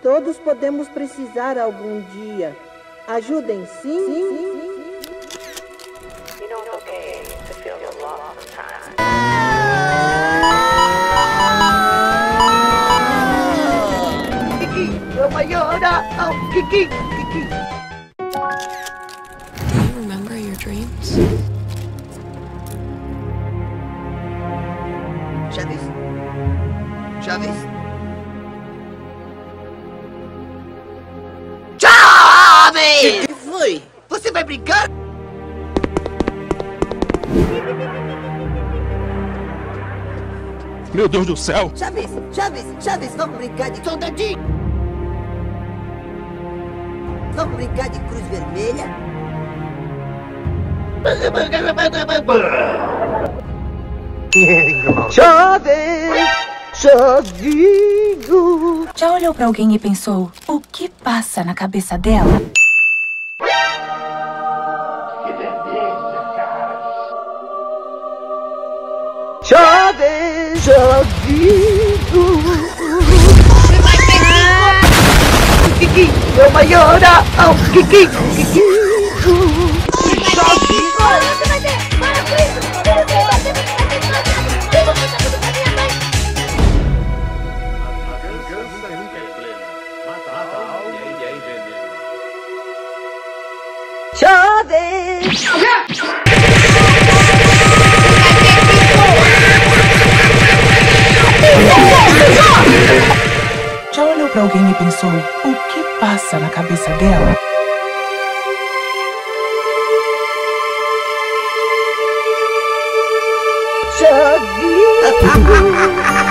Todos podemos precisar algum dia. Ajudem, sim? Kiki! Do you remember your dreams? Chaves? Chaves? Chaves! O que foi? Você vai brincar? Meu Deus do céu! Chaves, vamos brincar de soldadinho! Vamos brincar de cruz vermelha? Chavinho! Já olhou pra alguém e pensou, o que passa na cabeça dela? Chavinho! Kiki, é o maior! Kiki! Chavinho! Você vai ter! Para com isso! Você vai ter! Eu vou contar tudo pra minha mãe! A vingança nunca é plena. Mata a alma e aí veneno. Chaves! Já olhou pra alguém e pensou, o que passa na cabeça dela? Chavinho!